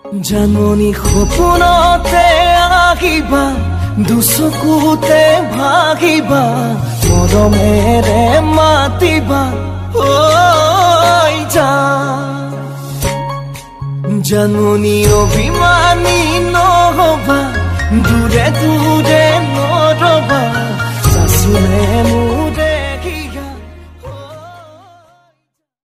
জাননী সপোনতে আহিবা দুচকুতে ভাগিবা মৰমেৰে মাতিবা ঐ জান জাননী অভিমানী নহবা দূৰে দূৰে